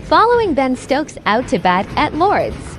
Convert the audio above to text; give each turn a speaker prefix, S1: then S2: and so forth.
S1: following Ben Stokes out to bat at Lord's.